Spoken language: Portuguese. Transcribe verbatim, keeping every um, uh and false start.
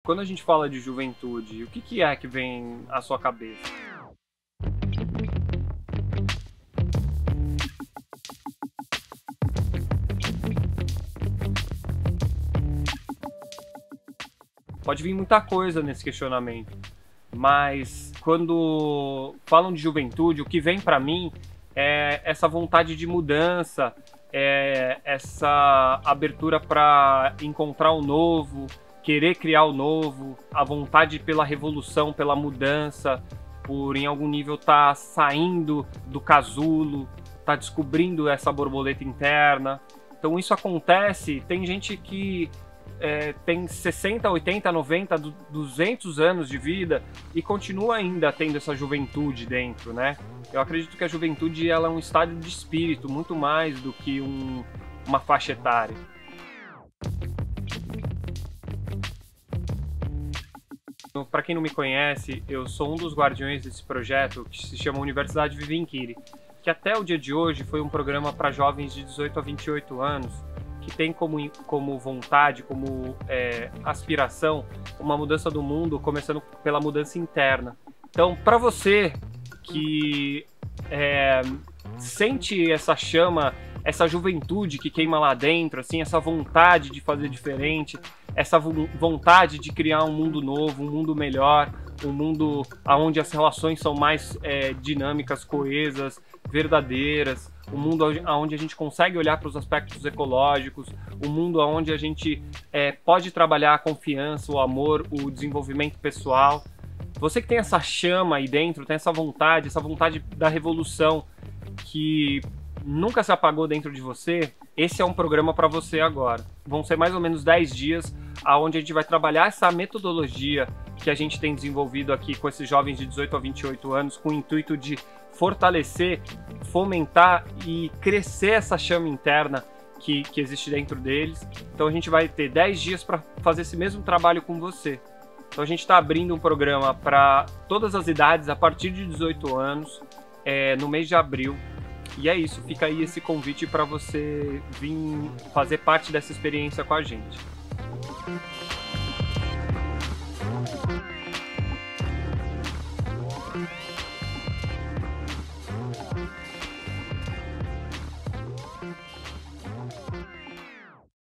quando a gente fala de juventude, o que, que é que vem à sua cabeça? Pode vir muita coisa nesse questionamento, mas quando falam de juventude, o que vem para mim é essa vontade de mudança, é essa abertura para encontrar o novo, querer criar o novo, a vontade pela revolução, pela mudança, por em algum nível estar saindo do casulo, estar descobrindo essa borboleta interna. Então isso acontece, tem gente que É, tem sessenta, oitenta, noventa, duzentos anos de vida e continua ainda tendo essa juventude dentro, né? Eu acredito que a juventude ela é um estado de espírito muito mais do que um, uma faixa etária. Para quem não me conhece, eu sou um dos guardiões desse projeto que se chama Universidade Vivencchiri, que até o dia de hoje foi um programa para jovens de dezoito a vinte e oito anos, que tem como, como vontade, como é, aspiração, uma mudança do mundo, começando pela mudança interna. Então, para você que é, sente essa chama, essa juventude que queima lá dentro, assim, essa vontade de fazer diferente, essa vontade de criar um mundo novo, um mundo melhor, um mundo onde as relações são mais é, dinâmicas, coesas, verdadeiras, um mundo onde a gente consegue olhar para os aspectos ecológicos, um mundo onde a gente é, pode trabalhar a confiança, o amor, o desenvolvimento pessoal. Você que tem essa chama aí dentro, tem essa vontade, essa vontade da revolução que nunca se apagou dentro de você, esse é um programa para você agora. Vão ser mais ou menos dez dias onde a gente vai trabalhar essa metodologia que a gente tem desenvolvido aqui com esses jovens de dezoito a vinte e oito anos, com o intuito de fortalecer, fomentar e crescer essa chama interna que, que existe dentro deles. Então a gente vai ter dez dias para fazer esse mesmo trabalho com você. Então a gente está abrindo um programa para todas as idades, a partir de dezoito anos, é, no mês de abril. E é isso, fica aí esse convite para você vir fazer parte dessa experiência com a gente.